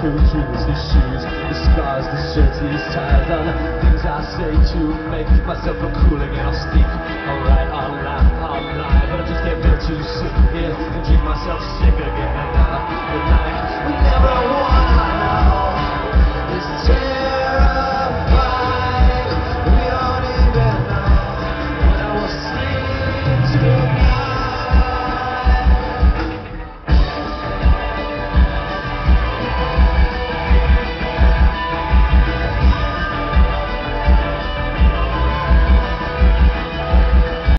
true dreams, these shoes, the scars, the shirts, these ties are the things I say to make myself look cool again. I'll speak, I'll write, I'll laugh, I'll lie, but I just can't bear to sit here and drink myself sick again.